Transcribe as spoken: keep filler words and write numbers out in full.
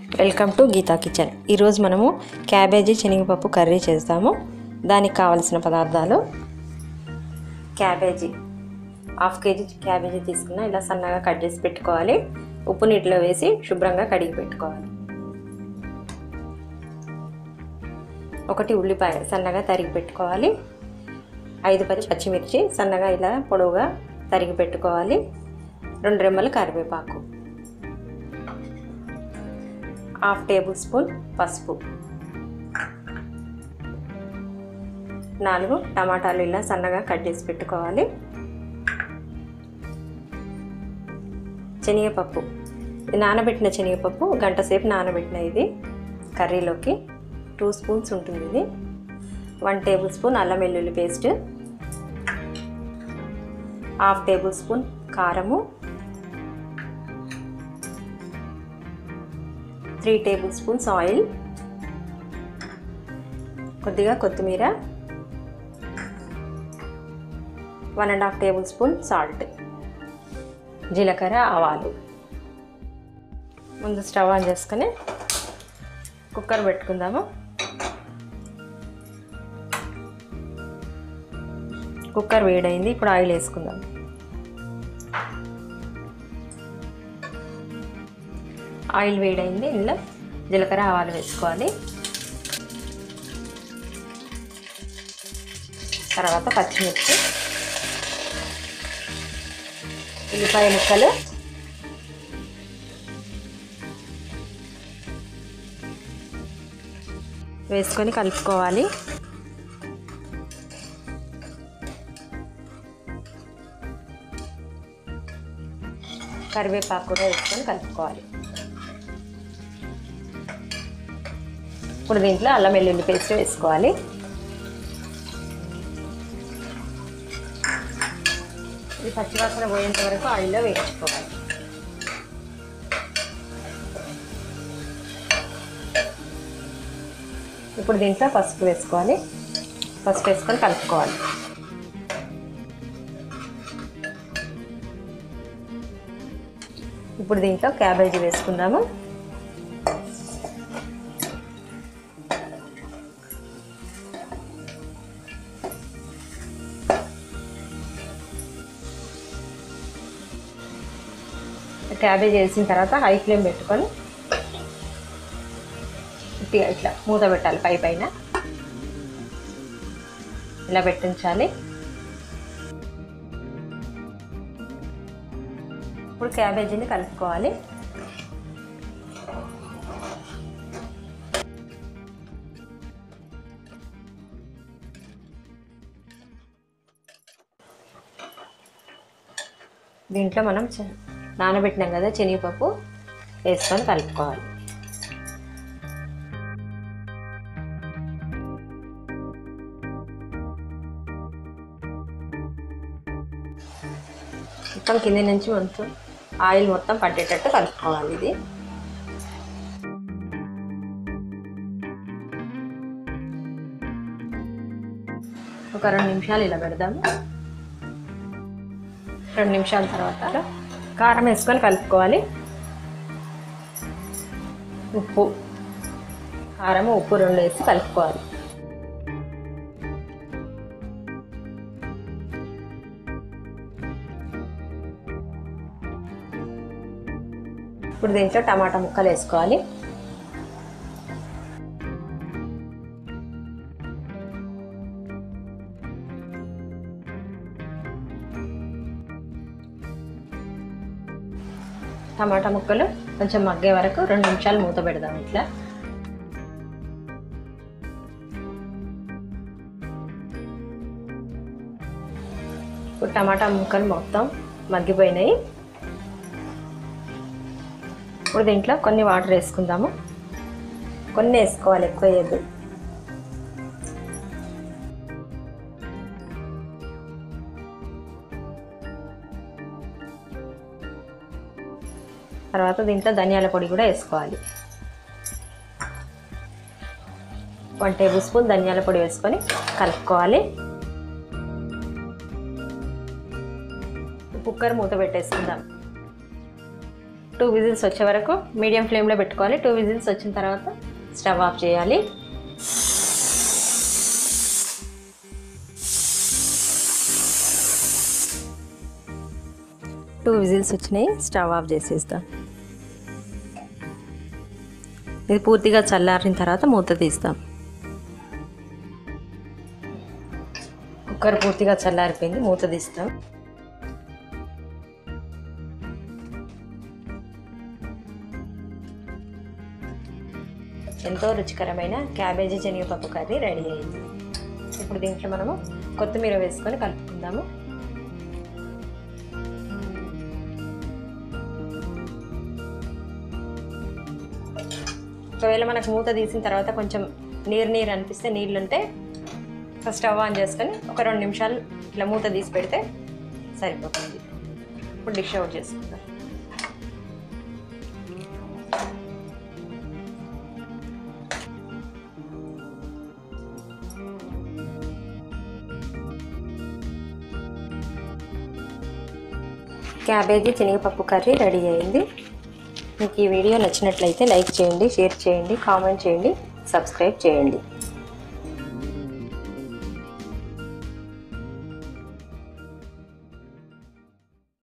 Welcome to Gita kitchen. ఈరోజు మనము cabbage శనగపప్పు కర్రీ చేస్తాము. దానికి కావలసిన పదార్థాలు: క్యాబేజీ హాఫ్ కేజీ క్యాబేజీ తీసుకున్న ఇలా సన్నగా కట్ చేసి పెట్టుకోవాలి. ఉప్పు నీటిలో వేసి శుభ్రంగా కడిగి పెట్టుకోవాలి. ఒకటి ఉల్లిపాయ సన్నగా తరిగి పెట్టుకోవాలి. ఐదు పది పచ్చిమిర్చి సన్నగా ఇలా పొడవుగా తరిగి పెట్టుకోవాలి. రెండు రెమ్మలు కరివేపాకు, హాఫ్ టేబుల్ స్పూన్ పసుపు, నాలుగు టమాటాలు ఇలా సన్నగా కట్ చేసి పెట్టుకోవాలి. శనగపప్పు నానబెట్టిన శనగపప్పు గంట సేపు నానబెట్టిన ఇది కర్రీలోకి టూ స్పూన్స్ ఉంటుంది. ఇది వన్ టేబుల్ స్పూన్ అల్లం వెల్లుల్లి పేస్ట్, హాఫ్ టేబుల్ స్పూన్ కారము, త్రీ టేబుల్ స్పూన్స్ ఆయిల్, కొద్దిగా కొత్తిమీర, one and half table spoon salt, జీలకర్ర, ఆవాలు. ముందు స్టవ్ ఆన్ చేసుకొని కుక్కర్ పెట్టుకుందాము. కుక్కర్ వేడైంది. ఇప్పుడు ఆయిల్ వేసుకుందాం. ఆయిల్ వేడైంది. ఇందులో జీలకర్ర, ఆవాలు వేసుకోవాలి. తర్వాత పచ్చిమిర్చి, ఉల్లిపాయ ముక్కలు, వేసుకొని కలుపుకోవాలి. కరివేపాకు కూడా వేసుకొని కలుపుకోవాలి. ఇప్పుడు దీంట్లో అల్లం వెల్లుల్లి పేస్ట్ వేసుకోవాలి. ఇది పచ్చివాసన పోయేంత వరకు ఆయిల్లో వేయించుకోవాలి. ఇప్పుడు దీంట్లో పసుపు వేసుకోవాలి. పసుపు వేసుకొని కలుపుకోవాలి. ఇప్పుడు దీంట్లో క్యాబేజీ వేసుకుందాము. క్యాబేజీ వేసిన తర్వాత హై ఫ్లేమ్ పెట్టుకొని ఇట్లా ఇట్లా మూత పెట్టాలి. పై పైన ఇలా పెట్టించాలి. ఇప్పుడు క్యాబేజీని కలుపుకోవాలి. దీంట్లో మనం నానబెట్టినాం కదా శనగపప్పు వేసుకొని కలుపుకోవాలి. మొత్తం కింద నుంచి మొత్తం ఆయిల్ మొత్తం పట్టేటట్టు కలుపుకోవాలి. ఇది ఒక రెండు నిమిషాలు ఇలా పెడదాము. రెండు నిమిషాల తర్వాత కారం వేసుకొని కలుపుకోవాలి. ఉప్పు, కారము, ఉప్పు రెండు వేసి కలుపుకోవాలి. ఇప్పుడు దీంట్లో టమాటా ముక్కలు వేసుకోవాలి. టమాటా ముక్కలు కొంచెం మగ్గే వరకు రెండు నిమిషాలు మూత పెడదాం. ఇట్లా ఇప్పుడు టమాటా ముక్కలు మొత్తం మగ్గిపోయినాయి. ఇప్పుడు దీంట్లో కొన్ని వాటర్ వేసుకుందాము. కొన్ని వేసుకోవాలి, ఎక్కువ వేయద్దు. తర్వాత దీంట్లో ధనియాల పొడి కూడా వేసుకోవాలి. వన్ టేబుల్ స్పూన్ ధనియాల పొడి వేసుకొని కలుపుకోవాలి. కుక్కర్ మూత పెట్టేసుకుందాం. టూ విజిల్స్ వచ్చే వరకు మీడియం ఫ్లేమ్లో పెట్టుకోవాలి. టూ విజిల్స్ వచ్చిన తర్వాత స్టవ్ ఆఫ్ చేయాలి. టూ విజిల్స్ వచ్చినాయి, స్టవ్ ఆఫ్ చేసేస్తాం. ఇది పూర్తిగా చల్లారిన తర్వాత మూత తీస్తాం. కుక్కర్ పూర్తిగా చల్లారిపోయింది, మూత తీస్తాం. ఎంతో రుచికరమైన క్యాబేజీ శనగపప్పు కర్రీ రెడీ అయింది. ఇప్పుడు దీంట్లో మనము కొత్తిమీర వేసుకొని కలుపుకుందాము. ఒకవేళ మనకు మూత తీసిన తర్వాత కొంచెం నీరు నీరు అనిపిస్తే నీళ్ళుంటే ఫస్ట్ స్టవ్ ఆన్ చేసుకొని ఒక రెండు నిమిషాలు ఇట్లా మూత తీసి పెడితే సరిపోతుంది. ఇప్పుడు డిష్ అవుట్ చేసుకుందాం. క్యాబేజీ శనగపప్పు కర్రీ రెడీ అయింది. మీకు ఈ వీడియో నచ్చినట్లయితే లైక్ చేయండి, షేర్ చేయండి, కామెంట్ చేయండి, సబ్స్క్రైబ్ చేయండి.